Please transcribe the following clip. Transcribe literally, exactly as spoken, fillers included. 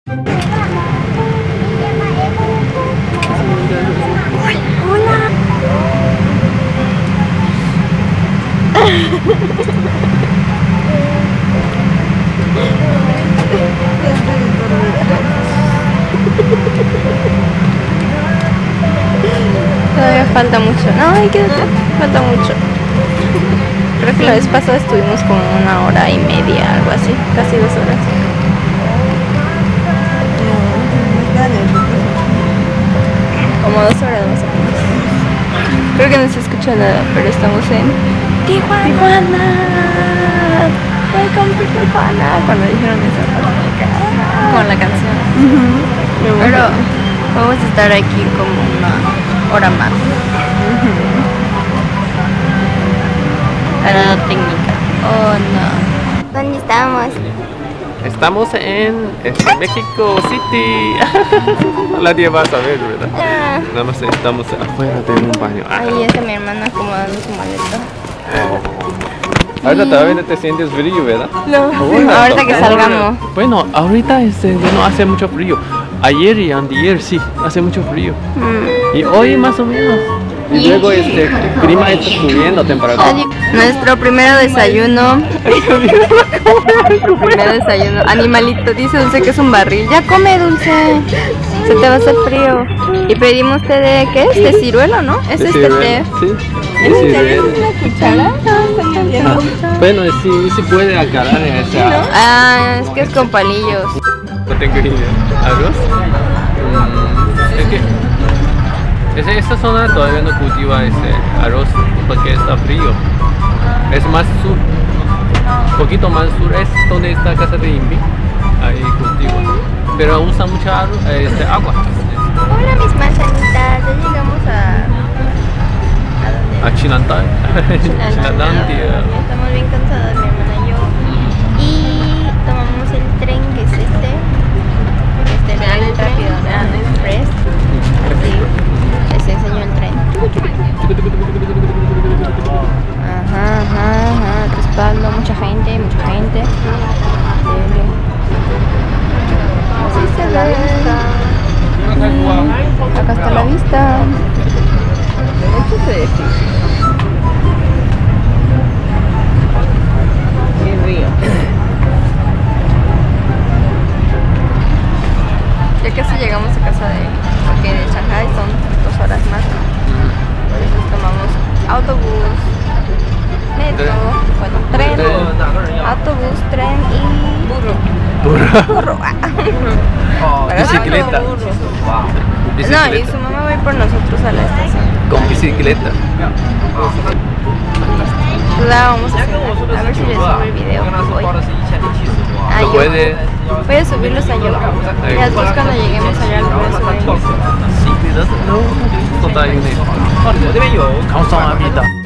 Todavía falta mucho. No, ay, quédate. Falta mucho. Creo que la vez pasada estuvimos como una hora y media, algo así. Casi dos horas. Como dos horas más o menos. Creo que no se escucha nada, pero estamos en Tijuana. Tijuana. Welcome to Tijuana. Cuando dijeron eso, con la canción. Uh-huh. Pero vamos a estar aquí como una hora más. Uh-huh. Parada técnica. Oh no. ¿Dónde estamos? Estamos en este, México City. Nadie va a saber, ¿verdad? Ah. Nada más estamos afuera de un baño. Ah. Ahí está mi hermana acomodando su maleta. Oh. Ahorita todavía no te sientes frío, ¿verdad? No, bueno, ahorita que salgamos. Bueno, ahorita este, bueno, hace mucho frío. Ayer y antier sí, hace mucho frío. Mm. Y hoy más o menos. Y luego este el clima está subiendo temperatura. Nuestro primero desayuno. Nuestro primer desayuno. Animalito, dice Dulce que es un barril. Ya come, Dulce. Se te va a hacer frío. Y pedimos té de, ¿qué es? De ciruelo, ¿no? ¿Es este té? Sí. ¿Es ciruelo? ¿Una cuchara? Ah, bueno, sí, sí puede aclarar esa. ¿No? Ah, es que es con palillos. No tengo idea. ¿Arroz? Mm, es que Ese, esta zona todavía no cultiva ese arroz porque está frío. Es más sur, un poquito más sur es donde está casa de Invi. Ahí cultiva, pero usa mucha este, agua. Hola mis manzanitas, ya llegamos a... ¿A dónde? A Chinantay. Chinantay. Estamos bien cansadas mi hermana y yo. Y tomamos el tren que es este. Este tren rápido, ¿no? Express. Sí. Les enseño el tren. Ajá, ajá, ajá. Respaldo, mucha gente, mucha gente. Así se la vista. Mm, acá está la vista. Mucho se edificio. Y río. Ya casi llegamos a casa de él. Porque de Shanghai son dos horas más. Entonces tomamos autobús, metro, bueno, tren, autobús, tren y burro. Burro. Burro. Oh, bicicleta. No, burro. Bicicleta. No, y su mamá va a ir por nosotros a la estación. Con bicicleta. La vamos a hacer. A ver si les subo el video hoy. Ah, ¿Lo puede? Voy a subirlos a YouTube. Y después cuando lleguemos allá los voy a subir. Sí, cuidado. No, no está ahí. 감사합니다.